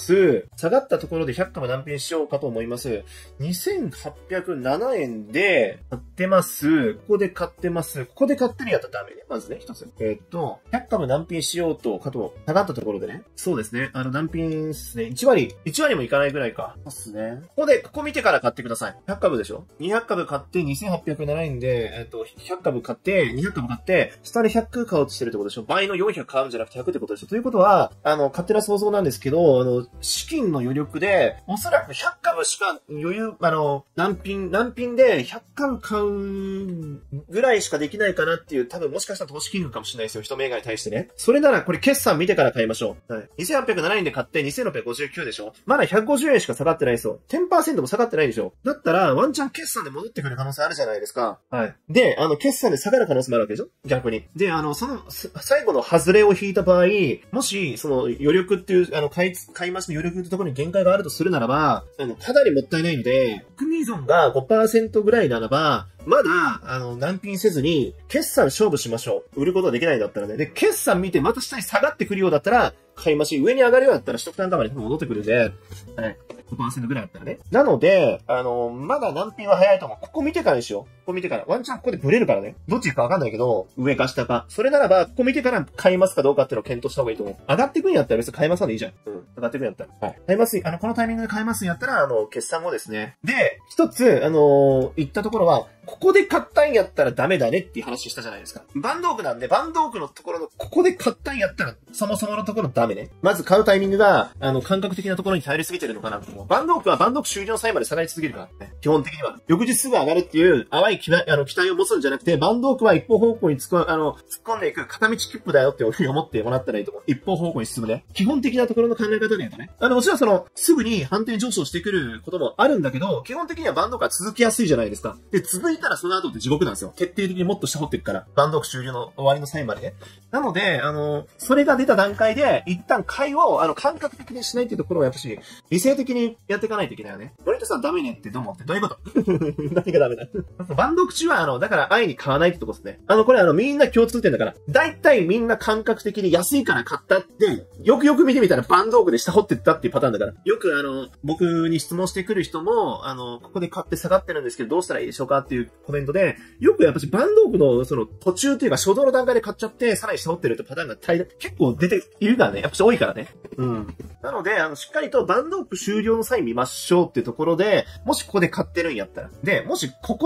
下がったところでひゃくかぶ難品しようかと思います。にせんはっぴゃくななえんで買ってます。ここで買ってます。ここで買ってるやったらダメね。まずね、一つ。えー、っと、ひゃくかぶ難品しようと、かと、下がったところでね。そうですね。あの、難品ですね。いち割、いち割もいかないぐらいか。そうっすね。ここで、ここ見てから買ってください。ひゃくかぶでしょ ?にひゃくかぶ買ってにせんはっぴゃくななえんで、えー、っと、ひゃくかぶ買って、にひゃくかぶ買って、下でひゃく買おうとしてるってことでしょ倍のよんひゃく買うんじゃなくてひゃくってことでしょということは、あの、勝手な想像なんですけど、あの、資金の余力で、おそらくひゃくかぶしか余裕、あの、難品、難品でひゃくかぶ買うぐらいしかできないかなっていう、多分もしかしたら投資金額かもしれないですよ。一銘柄に対してね。それならこれ決算見てから買いましょう。はい。にせんはっぴゃくななえんで買ってにせんろっぴゃくごじゅうきゅうでしょまだひゃくごじゅうえんしか下がってないですよ。じゅっパーセント も下がってないでしょだったら、ワンチャン決算で戻ってくる可能性あるじゃないですか。はい。で、あの、決算で下がる可能性もあるわけでしょ逆に。で、あの、その、最後の外れを引いた場合、もし、その、余力っていう、あの、買い、買い増しの余力ってところに限界があるとするならば、あの、かなりもったいないので、含み損が ごパーセント ぐらいならば、まだ、あの、難品せずに、決算勝負しましょう。売ることができないんだったらね。で、決算見てまた下に下がってくるようだったら、買い増し、上に上がるようだったら取得単価まで戻ってくるんで、はい。ごパーセント ぐらいだったらね。なので、あの、まだ難品は早いと思う。ここ見てからにしよう。ここ見てから。ワンチャンここでブレるからね。どっちかわかんないけど、上か下か。それならば、ここ見てから買いますかどうかっていうのを検討した方がいいと思う。上がってくんやったら別に買いますかでいいじゃん。うん。上がってくんやったら。はい。買います。あの、このタイミングで買いますんやったら、あの、決算後ですね。で、一つ、あのー、言ったところは、ここで買ったんやったらダメだねっていう話したじゃないですか。バンドオークなんで、バンドオークのところの、ここで買ったんやったら、そもそものところダメね。まず買うタイミングが、あの、感覚的なところに頼りすぎてるのかなと思う。バンドオークはバンドオーク終了際まで下がり続けるからね。基本的には。翌日すぐ上がるっていう、淡い期待、あの、期待を持つんじゃなくて、バンドオークは一方方向に突っ込、あの、突っ込んでいく片道切符だよって思ってもらったらいいと思う。一方方向に進むね。基本的なところの考え方で言うとね。あの、もちろんその、すぐに反転上昇してくることもあるんだけど、基本的にはバンドオークは続きやすいじゃないですか。で、続いたらその後って地獄なんですよ。徹底的にもっと下掘っていくから。バンドオーク終了の終わりの際までね。なので、あの、それが出た段階で、一旦買いを、あの、感覚的にしないっていうところをやっぱし、理性的にやっていかないといけないよね。森田さんダメねってどう思ってどういうこと何がダメだバンドオーク中は、あの、だから安易に買わないってとこですね。あの、これあの、みんな共通点だから。だいたいみんな感覚的に安いから買ったって、よくよく見てみたらバンドオークで下掘ってったっていうパターンだから。よくあの、僕に質問してくる人も、あの、ここで買って下がってるんですけど、どうしたらいいでしょうかっていうコメントで、よくやっぱしバンドオークのその途中っていうか初動の段階で買っちゃって、さらに下掘ってるってパターンが結構出ているからね。やっぱし多いからね。うん。なので、あの、しっかりとバンドオーク終了の際見ましょうっていうところで、もしここで買ってるんやったら。で、もしここならば、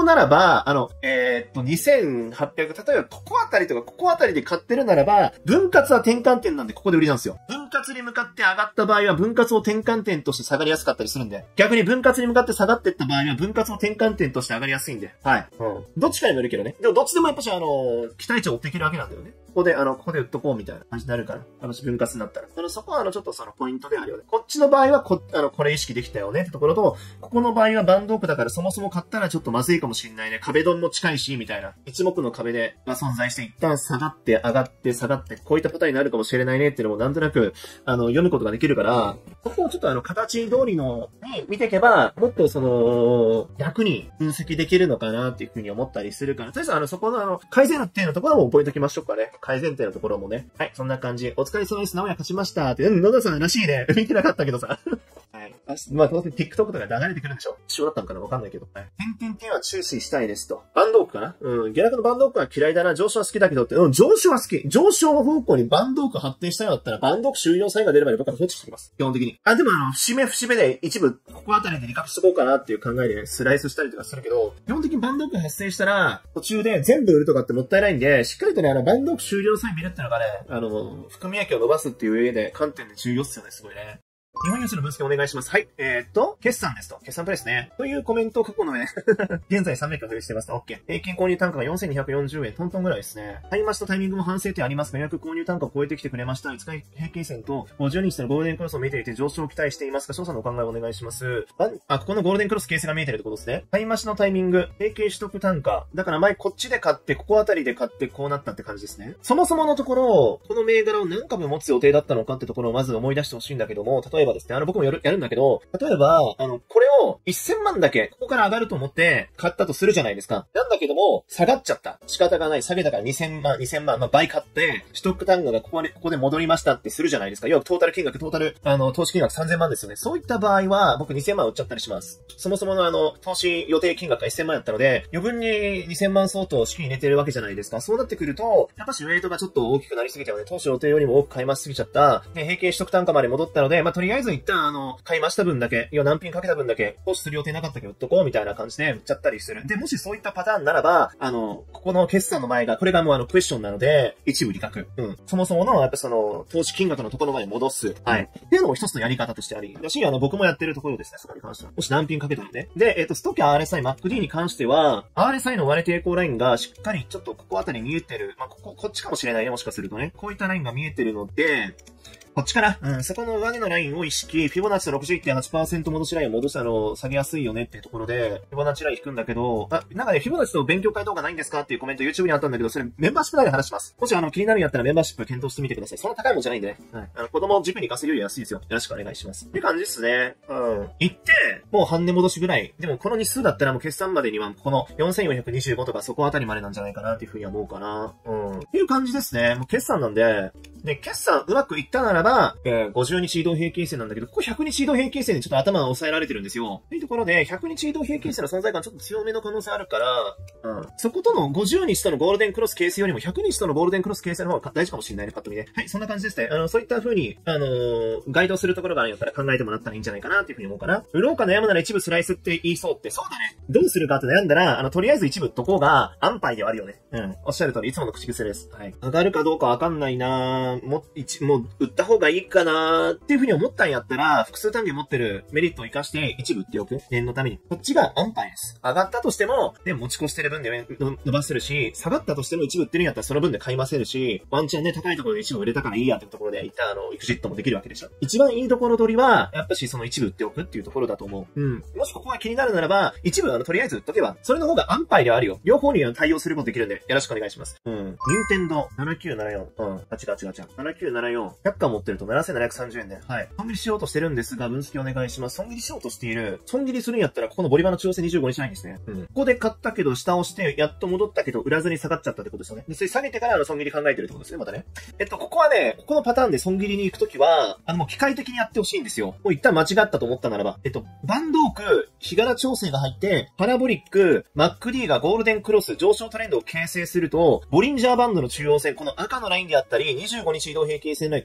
ば、あの、えー、っと、にせんはっぴゃく、例えばここあたりとかここあたりで買ってるならば、分割は転換点なんでここで売りなんですよ。分割に向かって上がった場合は分割を転換点として下がりやすかったりするんで、逆に分割に向かって下がっていった場合は分割を転換点として上がりやすいんで、はい。うん。どっちかにもよるけどね。でもどっちでもやっぱしあの、期待値を追っていけるわけなんだよね。ここで、あの、ここで売っとこうみたいな感じになるから。あの、分割になったら。あの、そこはあの、ちょっとそのポイントであるよね。こっちの場合は、こ、あの、これ意識できたよねってところと、ここの場合はバンドオークだからそもそも買ったらちょっとまずいかもしんないね。壁ドンも近いし、みたいな。一目の壁で、が存在して一旦下がって上がって下がって、こういったパターンになるかもしれないねっていうのもなんとなく、あの、読むことができるから、ここをちょっとあの、形通りの、に見ていけば、もっとその、逆に分析できるのかなっていうふうに思ったりするから、とりあえずあの、そこのあの、改善点のところも覚えておきましょうかね。改善点のところもね。はい、そんな感じ。お疲れ様です。直哉勝ちましたって。うん、野田さんらしいね。見てなかったけどさ。はい。まあ、当然 TikTok とか流れてくるんでしょ。一緒だったのかなわかんないけど。はい。点々点は注視したいですと。バンドオークかなうん。下落のバンドオークは嫌いだな。上昇は好きだけどって。うん、上昇は好き。上昇方向にバンドオーク発展したようだったら、バンドオーク終了サインが出るまで僕は放置してきます。基本的に。あ、でもあの、節目節目で一部、ここあたりでリカプしとこうかなっていう考えでスライスしたりとかするけど、基本的にバンドオーク発生したら、途中で全部売るとかってもったいないんで、しっかりとね、あの、バンドオーク終了サイン見るってのがね、あの、含み益を伸ばすっていう上で、観点で重要っすよね、すごいね。日本ニュースの分析お願いします。はい。えー、っと、決算ですと。決算プレイですね。というコメントを過去のね、現在さんびゃく増えしてますと。OK。平均購入単価がよんせんにひゃくよんじゅうえん、トントンぐらいですね。買い増しとタイミングも反省点ありますが、予約購入単価を超えてきてくれました。いつか平均線とごじゅうにちのゴールデンクロスを見ていて上昇を期待していますが、翔さんのお考えをお願いします。あ、ここのゴールデンクロス形成が見えてるってことですね。買い増しのタイミング、平均取得単価。だから前こっちで買って、ここあたりで買ってこうなったって感じですね。そもそものところ、この銘柄を何株持つ予定だったのかってところをまず思い出してほしいんだけども、例えばですね、あの僕もやるやるんだけど、例えば、あの、これをせんまんだけ、ここから上がると思って買ったとするじゃないですか。なんだけども、下がっちゃった。仕方がない。下げたからにせんまん、にせんまん、まあ、倍買って、取得単価がここで、ここで戻りましたってするじゃないですか。要はトータル金額、トータル、あの、投資金額さんぜんまんですよね。そういった場合は、僕にせんまん売っちゃったりします。そもそものあの、投資予定金額がせんまんやったので、余分ににせんまん相当資金入れてるわけじゃないですか。そうなってくると、やっぱしウェイトがちょっと大きくなりすぎたよね。投資予定よりも多く買い増しすぎちゃった。で、平均取得単価まで戻ったので、まあ、とりあえず一旦あの、買い増した分だけ、要は何品かけた分だけ、投資する予定なかったけど売っとこうみたいな感じで売っちゃったりする。で、もしそういったパターンならば、あの、ここの決算の前が、これがもうあの、クエスチョンなので、一部利確。うん。そもそもの、やっぱその、投資金額のところまで戻す。はい。っていうのも一つのやり方としてあり。だし、あの、僕もやってるところですね、そこに関しては。もし何品かけたのね。で、えっと、ストキャ アールエスアイ、マックディー に関しては、アールエスアイ の割れ抵抗ラインがしっかりちょっとここあたり見えてる。まあ、ここ、こっちかもしれないね、もしかするとね。こういったラインが見えてるので、こっちかな。うん、そこの上値のラインを意識、フィボナッチの ろくじゅういってんはちパーセント 戻しラインを戻したのを下げやすいよねっていうところで、フィボナッチライン引くんだけど、あ、なんかね、フィボナッチと勉強会動画ないんですかっていうコメント YouTube にあったんだけど、それメンバーシップ内で話します。もしあの気になるんやったらメンバーシップ検討してみてください。そんな高いもんじゃないんでね。はい。あの、子供を塾に稼ぐより安いですよ。よろしくお願いします。っていう感じですね。うん。行って、もう半値戻しぐらい。でもこの日数だったらもう決算までには、このよんせんよんひゃくにじゅうごとかそこあたりまでなんじゃないかなっていうふうに思うかな。うん。っていう感じですね。もう決算なんで、で、決算うまくいったならば、えー、ごじゅうにち移動平均線なんだけど、ここひゃくにち移動平均線でちょっと頭が抑えられてるんですよ。というところで、ひゃくにち移動平均線の存在感ちょっと強めの可能性あるから、うん。そことのごじゅうにちとのゴールデンクロス形成よりもひゃくにちとのゴールデンクロス形成の方が大事かもしれないね、パッと見ね。はい、そんな感じですね。あの、そういった風に、あのー、ガイドするところがあるんやったら考えてもらったらいいんじゃないかなっていう風に思うかな。売ろうか悩むなら一部スライスって言いそうって、そうだね。どうするかって悩んだら、あの、とりあえず一部どこが安牌ではあるよね。うん。おっしゃる通り、いつもの口癖です。はい。上がるかどうかわかんないなぁ。も、一、もう、売った方がいいかなーっていう風に思ったんやったら、複数単元持ってるメリットを活かして一部売っておく。念のために。こっちが安牌です。上がったとしても、で、持ち越してる分で伸ばせるし、下がったとしても一部売ってるんやったらその分で買いませるし、ワンチャンね、高いところで一部売れたからいいやっていうところで、一旦あの、エクジットもできるわけでしょ。一番いいところ取りは、やっぱしその一部売っておくっていうところだと思う。うん。もしここが気になるならば、一部あの、とりあえず売っとけば、それの方が安牌ではあるよ。両方に対応することできるんで、よろしくお願いします。うん。任天堂ななきゅうななよん。うん。あ、違う違う違う。ななきゅうななよん。ひゃっかん持ってるとななせんななひゃくさんじゅうえんで。はい。損切りしようとしてるんですが、分析お願いします。損切りしようとしている。損切りするんやったら、ここのボリバの中央線にじゅうごにちラインですね。うん。ここで買ったけど、下をして、やっと戻ったけど、売らずに下がっちゃったってことですよね。で、それ下げてからあの損切り考えてるってことですね、またね。えっと、ここはね、ここのパターンで損切りに行くときは、あの、もう機械的にやってほしいんですよ。もう一旦間違ったと思ったならば。えっと、バンドオーク、日柄調整が入って、パラボリック、マックディー がゴールデンクロス、上昇トレンドを形成すると、ボリンジャーバンドの中央線、この赤のラインであったり、にじゅうごにち移動平均線ライン、この黄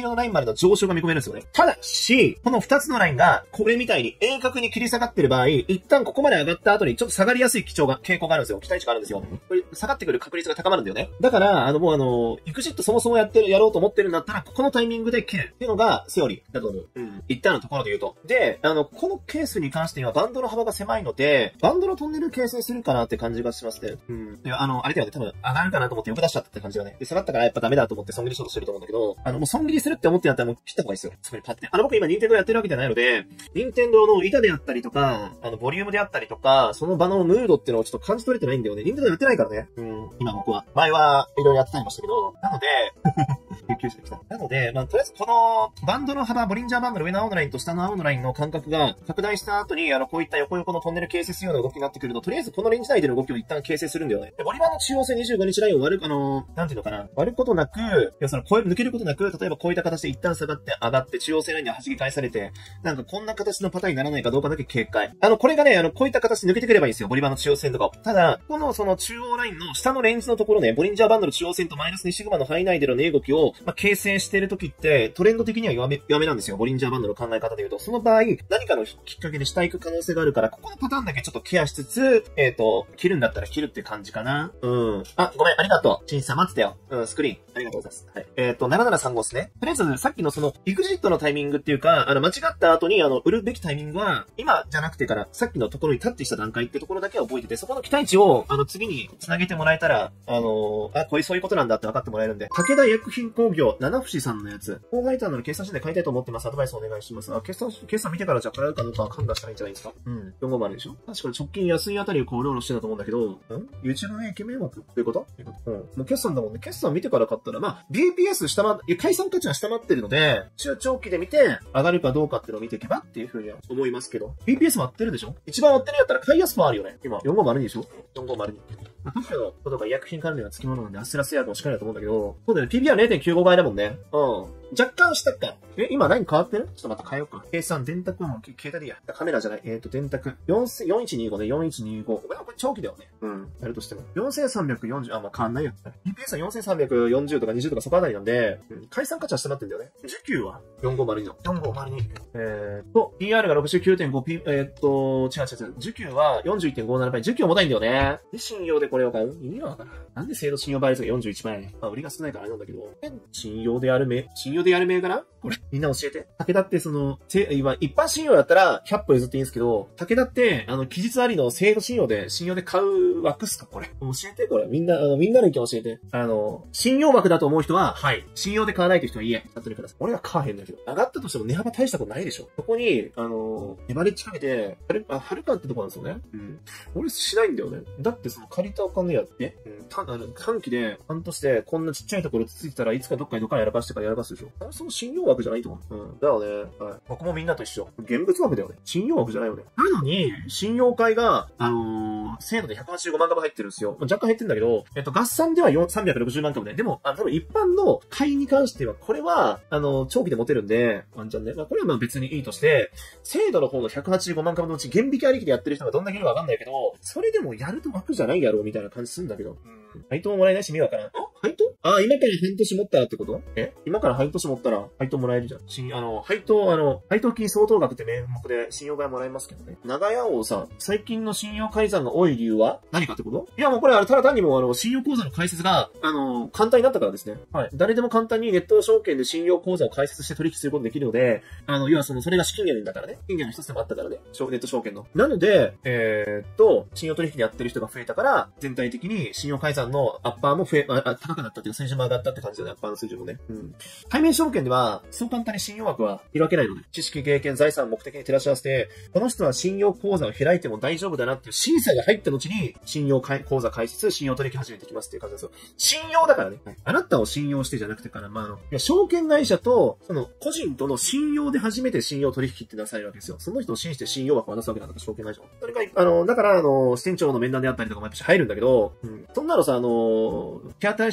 色のラインまでの上昇が見込めるんですよね。ただし、このふたつのラインが、これみたいに鋭角に切り下がってる場合、一旦ここまで上がった後にちょっと下がりやすい基調が、傾向があるんですよ。期待値があるんですよ。これ、下がってくる確率が高まるんだよね。だから、あの、もうあの、エグジットそもそもやってる、やろうと思ってるんだったら、ここのタイミングで切るっていうのが、セオリーだと思う。うん。一旦のところで言うと。で、あの、このケースに関しては、バンドの幅が狭いので、バンドのトンネル形成するかなって感じがしますね。うん。いや、あの、あれだよね、多分、上がるかなと思って横出しちゃったって感じがね。で、下がったからやっぱダメだと思って損切りしようとしてると思うんだけど、あの、もう損切りするって思ってやったらもう切った方がいいですよ。そこにパッて。あの、僕今、ニンテンドーやってるわけじゃないので、ニンテンドーの板であったりとか、あの、ボリュームであったりとか、その場のムードっていうのをちょっと感じ取れてないんだよね。ニンテンドーやってないからね。うん。今僕は。前はいろいろやってたりましたけど、なので、救急車来た。なので、まあ、とりあえずこの、バンドの幅、ボリンジャーバンドの上の青のラインと下の青のラインの間隔が拡大した後に、あの、こういった横横のトンネル形成するような動きになってくると、とりあえずこのレンジ内での動きを一旦形成するんだよね。で、ボリバーの中央線にじゅうごにちラインを割る、あの、なんていうのかな、割ることなく、いや、その、こう抜けることなく、例えばこういった形で一旦下がって上がって、中央線ラインに弾き返されて、なんかこんな形のパターンにならないかどうかだけ警戒。あの、これがね、あの、こういった形で抜けてくればいいんですよ。ボリバーの中央線とかを。ただ、このその中央ラインの下のレンジのところね、ボリンジャーバンドの中央線とマイナスにシグマの範囲内での値動きを、まあ、形成している時って、トレンド的には弱め、弱めなんですよ。ボリンジャーバンドの考え方で言うと。その場合、何かのきっかけで下行く可能性があるから、ここのパターンだけちょっとケアしつつ、えっと、切るんだったら切るって感じかな。うん。あ、ごめん、ありがとう。シンさん待ってたよ。うん、スクリーン。ありがとうございます。はい。えっと、ななななさんごですね。とりあえず、さっきのその、エグジットのタイミングっていうか、あの、間違った後に、あの、売るべきタイミングは、今じゃなくてから、さっきのところにタッチした段階ってところだけは覚えてて、そこの期待値を、あの、次に繋げてもらえたら、あのー、あ、こういう、そういうことなんだって分かってもらえるんで、武田薬品工業、七節さんのやつ、ホーガイターの決算書で買いたいと思ってます。アドバイスお願いします。あ、決算、決算見てからじゃあ買えるかどうかは判断したらいいんじゃないですか。うん。よんごまるでしょ。確かに直近安いあたりをこう、うろうろしてたと思うんだけど、ん ?YouTube のイケメン枠どういうことうん。もう決算だもんね。決算見てから買ったら、まあ、ビーピーエス 下回っ、いや、解散価値は下回ってるので、中長期で見て、上がるかどうかっていうのを見ていけばっていうふうには思いますけど。ビーピーエス 割ってるでしょ。一番割ってるやったら買いやすくはあるよね。今、よんごまるにでしょ ?よんごまるに。特許のことが医薬品関連は付き物なんで、アスラス薬もしっかりだと思うんだけど、そうだよね。ピービーアールれいてんきゅうご 倍だもんね。うん。若干下か。え、今ライン変わってるちょっとまた変えようか。計算、電卓も携帯でいいや。カメラじゃない。えっ、ー、と、電卓。よんせん、よんいちにごね、よんいちにご。これ長期だよね。うん。やるとしても。よんせんさんびゃくよんじゅう、あ、まあ、変わんないよ。ビーピーエス はよんせんさんびゃくよんじゅうとかにじゅうとかそこあたりなんで、うん、解散価値は下になってんだよね。時給はよんごまるにの。よんごまるに。えーと、ピーアール が ろくじゅうきゅうてんご、P、えーっと、違う違う違う。時給は よんじゅういってんごなな 倍。時給重たいんだよね。で、信用でこれを買う意味がわからん。なんで制度信用倍率がよんじゅういちばい。まあ、売りが少ないからあれなんだけど。信用でやる銘、信用でやる銘柄これ、みんな教えて。武田ってその、今、一般信用だったらひゃっぽ譲っていいんですけど、武田って、あの、期日ありの制度信用で、信用で買う枠っすかこれ。教えて、これ。みんな、あの、みんなの意見教えて。あの、信用枠だと思う人は、はい。信用で買わないという人はいいえ。やってください。俺は買わへんだけど。上がったとしても値幅大したことないでしょ。そこに、あの、レバレッジかけて、はる、あ、はるかってとこなんですよね。うん。俺しないんだよね。だってその借りたお金やって、うん、た、あの、短期で、半年で、こんなちっちゃいところつついてたらいつかどっかにどっかにやらかしてからやらかすでしょ。あれその信用枠じゃないと思う。うん。だよね。はい。僕もみんなと一緒。現物枠だよね。信用枠じゃないよね。なのに、信用会が、あのー、制度でひゃくはちじゅうごまん株入ってるんですよ。若干入ってるんだけど、えっと、合算ではさんびゃくろくじゅうまん株で、でも、あの、多分一般の会に関しては、これは、あの、長期で持てるんで、ワンチャンね。まあ、これはまあ別にいいとして、制度の方のひゃくはちじゅうごまん株のうち、現引きありきでやってる人がどんだけいるかわかんないけど、それでもやると枠じゃないやろうみたいな感じするんだけど。うん。配当ももらえないし、見わからん。あ配当あ、今から半年持ったらってことえ今から半年持ったら配当もらえるじゃん。新、あの、配当、あの、配当金相当額って名目で信用がもらえますけどね。長屋王さん、最近の信用改ざんが多い理由は何かってこといや、もうこれあれ、ただ単にもあの、信用口座の開設が、あの、簡単になったからですね。はい。誰でも簡単にネット証券で信用口座を開設して取引することができるので、あの、要はその、それが資金源だからね。資金源の一つでもあったからね。ネット証券の。なので、えー、っと、信用取引でやってる人が増えたから、全体的に信用改ざんのアッパーも増え、あ、高くなったっていうか、水準も上がったって感じだね。アッパーの水準もね。うん。対面証券では、そう簡単に信用枠は開けないので、知識、経験、財産、目的に照らし合わせて、この人は信用口座を開いても大丈夫だなっていう審査が入った後に、信用口座開設、信用取引始めてきますっていう感じですよ。信用だからね。はい、あなたを信用してじゃなくてから、まあ、あの、いや、証券会社と、その、個人との信用で初めて信用取引ってなされるわけですよ。その人を信じて信用枠を渡すわけなんだから、証券会社は。それが、あの、だから、あの、支店長の面談であったりとかもやっぱし入るんだけど、うん。そんなのさ、あの、手当たり次第さ、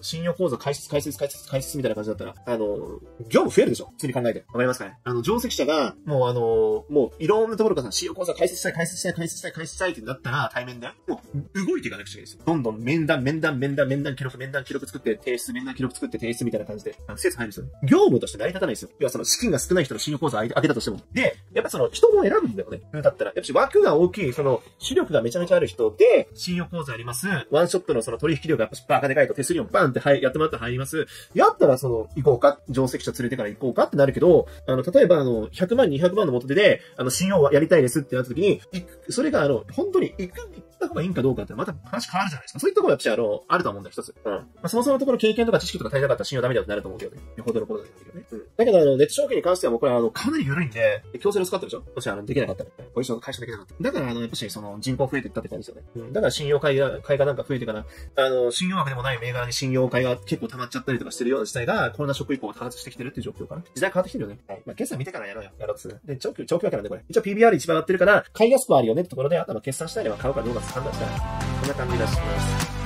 信用口座開設、開設、開設、開設みたいな感じだったら、あの、業務増えるでしょ普通に考えて。わかりますかね。あの、定石者が、もうあの、もういろんなところからさ、信用口座開設したい、開設したい、開設したい、開設したいってなったら、対面で、もう、動いていかなくちゃいけないですよ。どんどん面談、面談、面談、面談記録、面談記録作って、提出、面談記録作って、提出みたいな感じで、あの、施設入るんですよね。業務として成り立たないですよ。要はその、資金が少ない人の信用口座開けたとしても。で、やっぱその、人も選ぶんだよね。だったら、やっぱ枠が大きい、その、視力がめちゃめちゃある人で、信用口座あります。ワンショットのその取引量がやっぱバカでかいと手数料バンってやってもらったら入ります。やったらその、行こうか、定石者連れてから行こうかってなるけど、あの、例えばあの、ひゃくまん、にひゃくまんの元手で、あの、信用はやりたいですってなった時に、それがあの、本当に行く、行った方がいいんかどうかってまた話変わるじゃないですか。そういうところやっぱりあの、あると思うんだよ、一つ。うん。まあ、そもそものところ経験とか知識とか足りなかったら信用ダメだよってなると思うけどね。よほどのことだけどね。うん。だけどあの、ネット証券に関してはもうこれあの、かなり緩いんで、強制で使ってるでしょもしあの、できなかったら。ポジション会社できなかった。だからあの、やっぱしその、人口増えていったって感じですよね。うん。だから信用買いが、買いがなんか増えてから、あの、信用額でもない銘柄に信用買いが結構溜まっちゃったりとかしてるような事態が、コロナショック以降多発してきてるっていう状況かな。時代変わってきてるよね。はい。まあ、決算見てからやろうよ。やろうとする。で、長期、長期分けなんでこれ。一応 ピービーアール 一番上がってるから、買いやすくはあるよねってところで、あとは決算したいでは買うかどうか判断したら、こんな感じがします。